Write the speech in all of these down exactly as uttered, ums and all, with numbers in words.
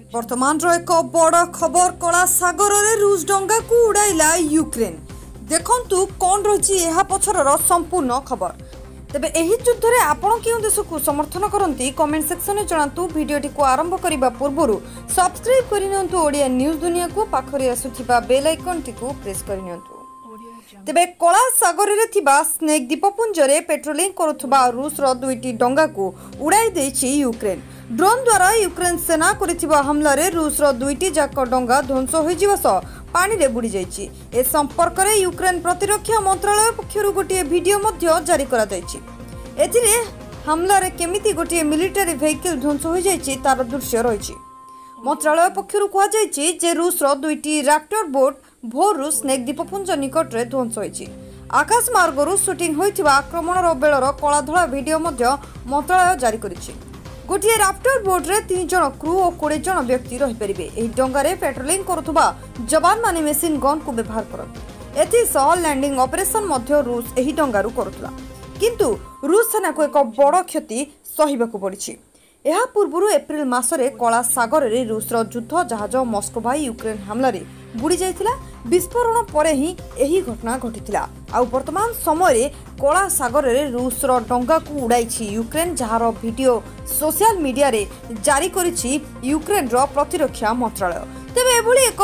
वर्तमान एक बड़ खबर कला सागर में रूस डंगा को उड़ाइला यूक्रेन। देखंतु कौन रही यह पछर संपूर्ण खबर। तेबे एही युद्ध रे आपण केउ देश को समर्थन करंती कमेंट सेक्शन में जणातु। वीडियोटी को आरंभ करबा पूर्वरु सब्सक्राइब करिनंतु ओडिया न्यूज दुनिया को पाखरे आसुथिबा बेल आइकन टी को प्रेस करिनंतु। तेबे कला सागर रे थिबा स्नेक द्वीपपुंज रे पेट्रोलिंग करुथबा रूस रो दुईटी डंगा को उड़ाई देछि यूक्रेन। ड्रोन द्वारा यूक्रेन सेना करिथिबा हमला रे रूस रो दुईटी जाक डंगा ध्वंस होई जिवस पानी रे बुड़ी जाइछि। ए संपर्क रे यूक्रेन प्रतिरक्षा मंत्रालय पक्षरु गोटे वीडियो मध्य जारी करा जाइछि। एथिरे हमला रे केमिति गोटे मिलिटरी वेहिकल ध्वंस होई जाइछि तार दृश्य रहिछि। मंत्रालय पक्षरु कहा जाइछि जे रूस रो दुईटी रैप्टर बोट भोरु स्नेक द्वीपपुंज निकट रे ध्वंस होइछि। आकाश मार्गरु शूटिंग होइथिबा आक्रमणर बेलर कलाधला वीडियो मध्य मंत्रालय जारी करिछि। गोटे रैप्टर बोट रे तीन जन क्रू और बीस जन व्यक्ति रहि परिबे। एही डंगारे पेट्रोलिंग करुथबा जवान माने मेसिन गन को व्यवहार करथि। एथि सह लैंडिंग ऑपरेशन मध्य रूस एही डंगारु करुथला, किंतु रूस सेना को एक बड़ क्षति सहिबाकू पड़िछि। एहा पूर्वरु एप्रिल मासरे कला सागर रे रूस रो युद्ध जहाज मस्कोवा यूक्रेन हमला रे बुड़ी जाइथिला। विस्फोरण परे ही एही घटना घटिथिला। आ वर्तमान समय रे कला सागर रे रूस रो डंगा को उड़ाइछि यूक्रेन, जहार वीडियो सोशल मीडिया रे जारी करिछि यूक्रेन रो प्रतिरक्षा मंत्रालय। तेबे एभली एक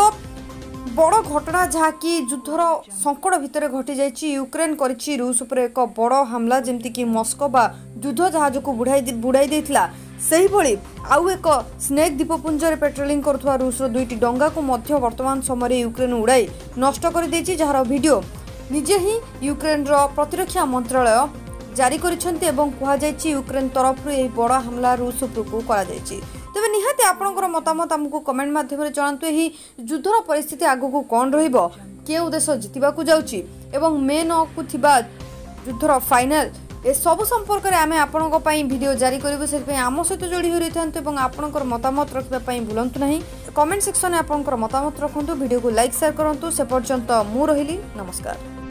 बड़ घटना जहाँकि युद्धर संकट भितर घटी जाइछि। यूक्रेन करिछि रूस उपर एक बड़ हमला, जेमति कि मस्कोवा युद्ध जहाज को बुड़ाई बुड़ाई देथिला। सही भली आउ एक स्नेक द्वीपपुंज रे पेट्रोलिंग करुथबा रूस रो दुईटी डंगा को मध्य वर्तमान समय यूक्रेन उड़ाई नष्ट कर देछि, जहार वीडियो निजे ही यूक्रेन रो प्रतिरक्षा मंत्रालय जारी करिसेंती एवं कहा जायछि यूक्रेन तरफ रे बड़ हमला रूस उपर को करा जायछि। तबे निहाती आपनकर मतामत हमकु कमेंट माध्यम रे जणांतु। एही युद्धर परिस्थिति आगु को कोन रहिबो, केउ देश जितिबा को जाउछि एवं मेन को थिबा युद्धर फाइनल ए सब संपर्क में आम आपण वीडियो जारी करूँ। से आम सहित जोड़ी हो रही था। आपणकर मतामत रखापी भूलु ना। कमेंट सेक्शन में आपणकर मतामत रखु। वीडियो को लाइक शेयर करूँ। से पर्यंत मु रहिली। नमस्कार।